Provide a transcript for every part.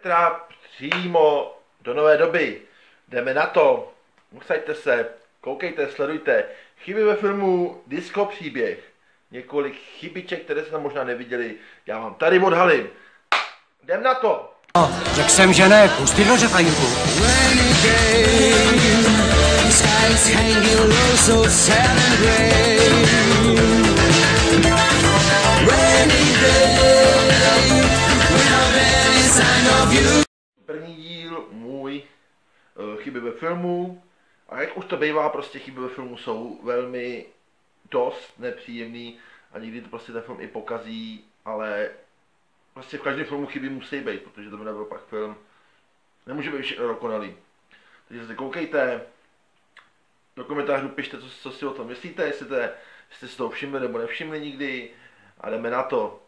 Teda přímo do nové doby. Jdeme na to. Usaďte se, koukejte, sledujte. Chyby ve filmu Disco příběh. Několik chybiček, které jste tam možná neviděli. Já vám tady odhalím. Jdem na to. Řekl jsem, že ne, pustí dveře, fajnku. První díl můj chyby ve filmu. A jak už to bývá, prostě chyby ve filmu jsou velmi dost nepříjemný a někdy to prostě ten film i pokazí, ale prostě v každém filmu chyby musí být, protože to by nebyl pak film. Nemůže být všechno dokonalý. Takže se koukejte, do komentářů pište, co si o tom myslíte, jestli jste si toho všimli nebo nevšimli nikdy a jdeme na to.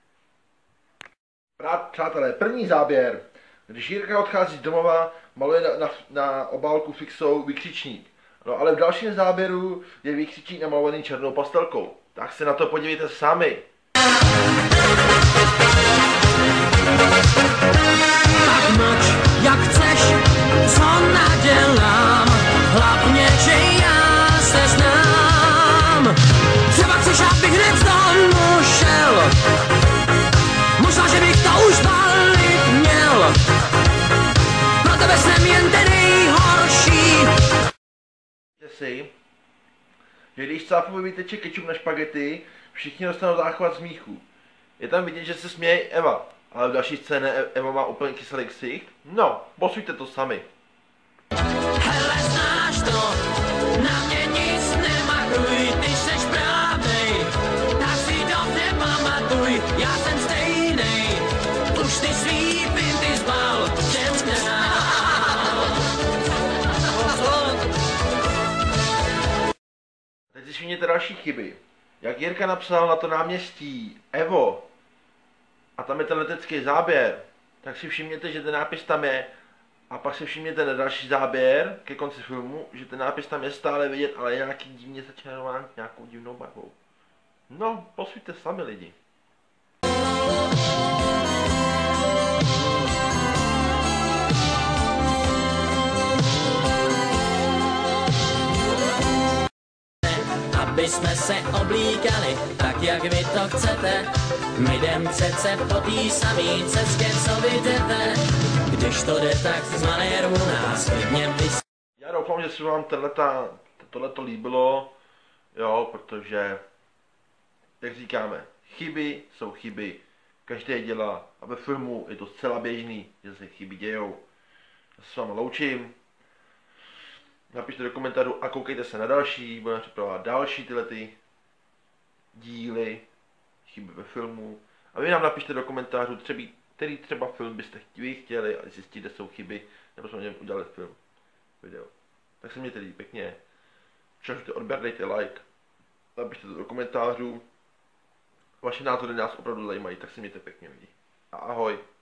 Přátelé, první záběr. Když Jirka odchází z domova, maluje na obálku fixou vykřičník. No ale v dalším záběru je vykřičník namalovaný černou pastelkou. Tak se na to podívejte sami. Tak mlč, jak chceš, co nadělám, hlavně, že já se znám. Třeba chceš, abych hned z domu šel, možná, že bych to už balit měl. Pro tebe jsem jen ten nejhorší. Si, že když Cápovi vyteče kečup na špagety, všichni dostanou záchvat smíchu. Je tam vidět, že se směje Eva, ale v další scéně Eva má úplně kyselý ksicht. No, posuďte to sami. Hele, znáš to, na mě nic nematuj, ty seš právnej, tak si dobře pamatuj, já jsem stejnej, už ty svý pinty zbal, všem dál. Teď si všimněte další chyby. Jak Jirka napsal na to náměstí Evo, a tam je ten letecký záběr, tak si všimněte, že ten nápis tam je. A pak si všimněte na další záběr ke konci filmu, že ten nápis tam je stále vidět, ale je nějaký divně začarován nějakou divnou barvou. No, posuďte sami lidi. Aby jsme se oblíkali tak, jak vy to chcete. My jdem přece po tý samý cestě, co vy jdete. Když to jde, tak z manéru nás klidně vys... Já doufám, že se vám tohleto líbilo, jo, protože, jak říkáme, chyby jsou chyby, každý je dělá a ve filmu je to zcela běžný, že se chyby dějou. Já se s vámi loučím. Napište do komentářů a koukejte se na další, budeme připravovat další tyhle díly, chyby ve filmu. A vy nám napište do komentářů, který třeba film byste chtěli a zjistit, kde jsou chyby, nebo jsme něm udělali video. Tak se mějte lidi pěkně, šažujte odběr, dejte like, napište to do komentářů. Vaše názory nás opravdu zajímají, tak se mějte pěkně lidi. A ahoj.